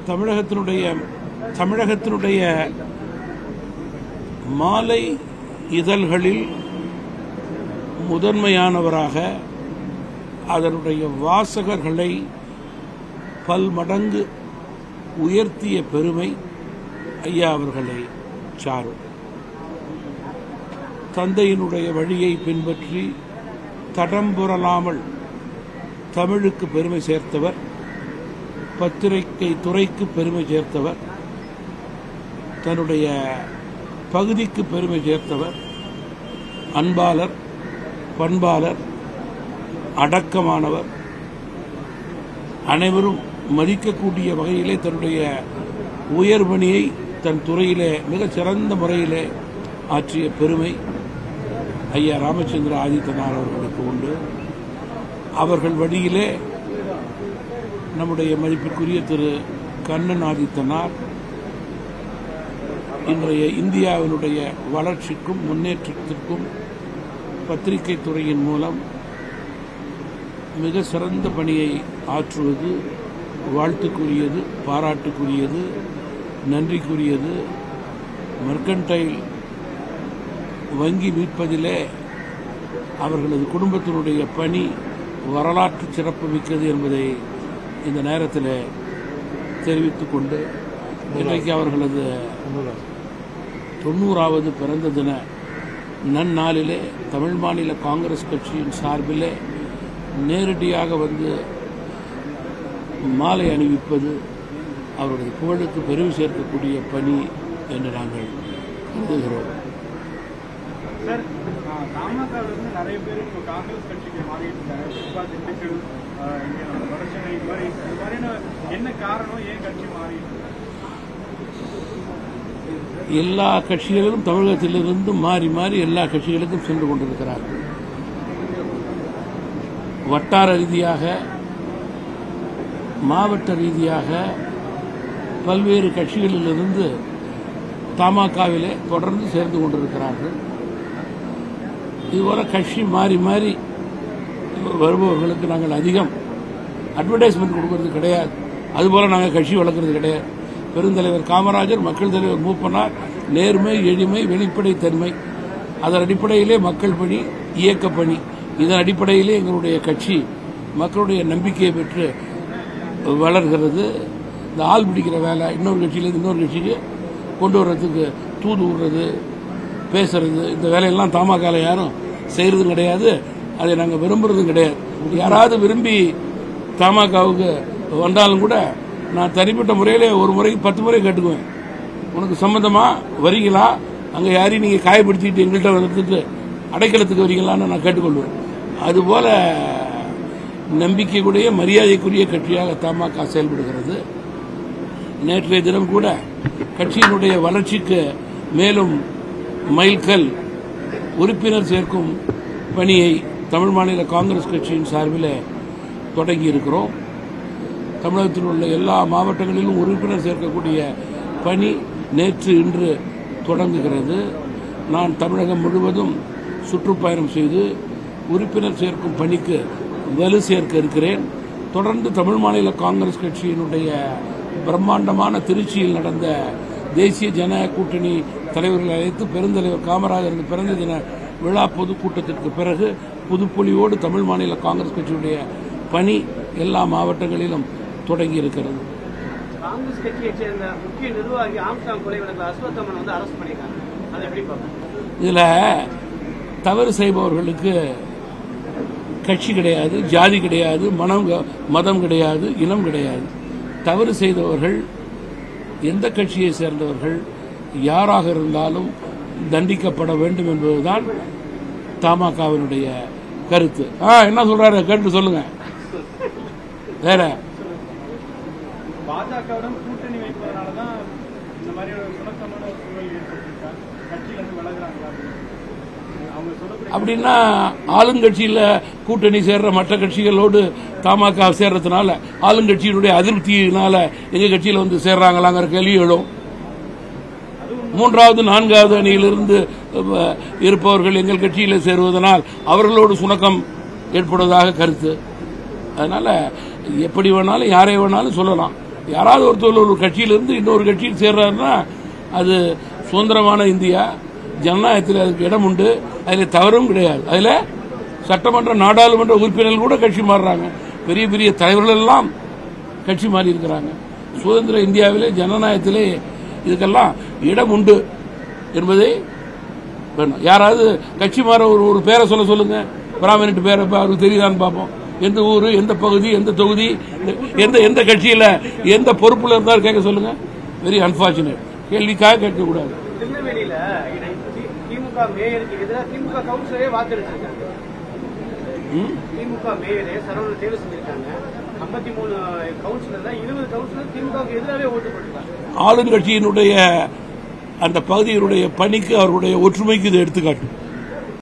தமிழகத்தினுடைய மாலை இதழ்களில் முதன்மையானவராக அதனுடைய வாசகர்களை பல்மடங்கு உயர்த்திய பெருமை ஐயா அவர்களை சாரும். தந்தையினுடைய வழியை பின்பற்றி தடம் புரளாமல் தமிழுக்கு பெருமை சேர்த்தவர், பத்திரிகை துறைக்கு பெருமை சேர்த்தவர், தன்னுடைய பகுதிக்கு பெருமை சேர்த்தவர், அன்பாளர், பண்பாளர், அடக்கமானவர், அனைவரும் மதிக்கக்கூடிய வகையிலே தன்னுடைய உயர்பணியை தன் துறையிலே மிகச் சிறந்த முறையிலே ஆற்றிய பெருமை ஐயா ராமச்சந்திர ஆதித்தனார் அவர்களுக்கு உண்டு. அவர்கள் வழியிலே நம்முடைய மதிப்பிற்குரிய திரு கண்ணன் ஆதித்தனார் இன்றைய இந்தியாவினுடைய வளர்ச்சிக்கும் முன்னேற்றத்திற்கும் பத்திரிகை துறையின் மூலம் மிக சிறந்த பணியை ஆற்றுவது வாழ்த்துக்குரியது, பாராட்டுக்குரியது, நன்றிக்குரியது. மெர்கன்டைல் வங்கி மீட்பதிலே அவர்களது குடும்பத்தினுடைய பணி வரலாற்று சிறப்பு மிக்கது என்பதை இந்த நேரத்தில் தெரிவித்துக் கொண்டு, இன்றைக்கு அவர்களது 90வது பிறந்த தின நன்னாளிலே தமிழ் மாநில காங்கிரஸ் கட்சியின் சார்பிலே நேரடியாக வந்து மாலை அணிவிப்பது அவருடைய புகழுக்கு பெருமை சேர்க்கக்கூடிய பணி என்று நாங்கள் கருதுகிறோம். தமாகவிலிருந்து நிறைய பேர் இப்போ காங்கிரஸ் கட்சிக்கு மாறிட்டு இருக்காங்க. திண்டுக்கல், வடசென்னை, என்ன காரணம், ஏன் கட்சி மாறிட்டு? எல்லா கட்சிகளிலும் தமிழகத்திலிருந்து மாறி மாறி எல்லா கட்சிகளுக்கும் சென்று கொண்டிருக்கிறார்கள். வட்டார ரீதியாக, மாவட்ட ரீதியாக பல்வேறு கட்சிகளிலிருந்து தமாகவிலே தொடர்ந்து சேர்ந்து கொண்டிருக்கிறார்கள். இதுபோல கட்சி மாறி மாறி வருபவர்களுக்கு நாங்கள் அதிகம் அட்வர்டைஸ்மெண்ட் கொடுக்கறது கிடையாது. அதுபோல நாங்கள் கட்சி வளர்க்கறது கிடையாது. பெருந்தலைவர் காமராஜர், மக்கள் தலைவர் மூப்பனார் நேர்மை, எளிமை, வெளிப்படைத்தன்மை, அதன் அடிப்படையிலே மக்கள் பணி, இயக்க பணி, இதன் அடிப்படையிலே எங்களுடைய கட்சி மக்களுடைய நம்பிக்கையை பெற்று வளர்கிறது. இந்த ஆள் பிடிக்கிற வேலை, இன்னொரு கட்சியிலேருந்து இன்னொரு கட்சிக்கு கொண்டு வர்றதுக்கு தூது விடுறது, பேசுறது, இந்த வேலையெல்லாம் தமாகல யாரும் செய்யறதும் கிடையாது. அதை நாங்கள் விரும்புறதும் கிடையாது. யாராவது விரும்பி தமாகவுக்கு வந்தாலும் கூட நான் தனிப்பட்ட முறையில் ஒரு முறைக்கு 10 முறை கேட்டுக்குவேன். உனக்கு சம்பந்தமா வரீங்களா, அங்கே யாரையும் நீங்கள் காயப்படுத்திட்டு எங்கள்கிட்ட வந்துட்டு அடைக்கலத்துக்கு வரீங்களான்னு நான் கேட்டுக்கொள்வேன். அதுபோல நம்பிக்கைக்குரிய, மரியாதைக்குரிய கட்சியாக தமாக செயல்படுகிறது. நேற்றைய தினம் கூட கட்சியினுடைய வளர்ச்சிக்கு மேலும் மைல்கல் உறுப்பினர் சேர்க்கும் பணியை தமிழ் மாநில காங்கிரஸ் கட்சியின் சார்பில் தொடங்கி இருக்கிறோம். தமிழகத்தில் உள்ள எல்லா மாவட்டங்களிலும் உறுப்பினர் சேர்க்கக்கூடிய பணி நேற்று இன்று தொடங்குகிறது. நான் தமிழகம் முழுவதும் சுற்றுப்பயணம் செய்து உறுப்பினர் சேர்க்கும் பணிக்கு வலு சேர்க்க இருக்கிறேன். தொடர்ந்து தமிழ் மாநில காங்கிரஸ் கட்சியினுடைய பிரம்மாண்டமான திருச்சியில் நடந்த தேசிய ஜனநாயக கூட்டணி தலைவர்களை அழைத்து பெருந்தலைவர் காமராஜரது பிறந்த தின விழா பொதுக்கூட்டத்திற்கு பிறகு புதுப்பொலிவோடு தமிழ் மாநில காங்கிரஸ் கட்சியுடைய பணி எல்லா மாவட்டங்களிலும் தொடங்கி இருக்கிறது. காங்கிரஸ் கட்சியைச் சேர்ந்த முக்கிய நிர்வாகி ஆம்ஸ்ட்ராங் கொலை வழக்கில் அஸ்வத்தாமன் வந்து அரெஸ்ட் பண்ணிருக்காங்க. அதை எப்படி பார்க்கணும்? இதுல தவறு செய்பவர்களுக்கு கட்சி கிடையாது, ஜாதி கிடையாது, மதம் கிடையாது, இனம் கிடையாது. தவறு செய்தவர்கள் எந்த கட்சியை சேர்ந்தவர்கள் யாராக இருந்தாலும் தண்டிக்கப்பட வேண்டும் என்பதுதான் தமாகவினுடைய கருத்து. என்ன சொல்றாரு கேட்டு சொல்லுங்க. வேற பாஜகவுடன் கூட்டணி வைப்பதனாலதான் இந்த மாதிரி ஒரு சுணக்கமான சூழல் ஏற்பட்டிருக்கா, கட்சியில வளர்கிறாங்களா அப்படின்னா ஆளுங்கட்சியில் கூட்டணி சேர்ற மற்ற கட்சிகளோடு தமாக சேர்றதுனால ஆளுங்கட்சியினுடைய அதிருப்தியினால எங்க கட்சியில் வந்து சேர்றாங்களாங்கிற கேள்வி எழும். 3வது 4வது அணியிலிருந்து இருப்பவர்கள் எங்கள் கட்சியில் சேருவதனால் அவர்களோடு சுணக்கம் ஏற்படுவதாக கருத்து. அதனால எப்படி வேணாலும் யாரை வேணாலும் சொல்லலாம். யாராவது ஒருத்தர் ஒரு கட்சியிலிருந்து இன்னொரு கட்சியில் சேர்றாருன்னா அது சுதந்திரமான இந்தியா, ஜனநாயகத்தில் அதுக்கு இடம் உண்டு, அதில் தவறும் கிடையாது. அதில் சட்டமன்ற நாடாளுமன்ற உறுப்பினர்கள் கூட கட்சி மாறுறாங்க, பெரிய பெரிய தலைவர்கள் எல்லாம் கட்சி மாறி இருக்கிறாங்க. சுதந்திர இந்தியாவிலே ஜனநாயகத்திலே இதுக்கெல்லாம் இடம் உண்டு என்பதை வேணும். யாராவது கட்சி மாற ஒரு பேரை சொல்லுங்க, பிராமணிட்டு பேரை அவருக்கு தெரியுதான்னு பார்ப்போம். எந்த ஊரு, எந்த பகுதி, எந்த தொகுதி, எந்த கட்சியில எந்த பொறுப்புல இருந்தாலும் கேட்க சொல்லுங்க. Very unfortunate. கேள்விக்காக கேட்கக்கூடாது. திருநெல்வேலியில திமுக மேயருக்கு எதிராக திமுக கவுன்சிலரே வாக்களிச்சிருக்காங்க. திமுக மேயரே சரவணன் தேர்வு செஞ்சிருக்காங்க. 53 கவுன்சிலர் 20 கவுன்சிலர் திமுகவுக்கு எதிராகவே ஓட்டு போட்டிருக்காங்க. ஆளுங்கட்சியினுடைய அந்த பகுதியினுடைய பணிக்கு அவருடைய ஒற்றுமைக்கு இது எடுத்துக்காட்டு.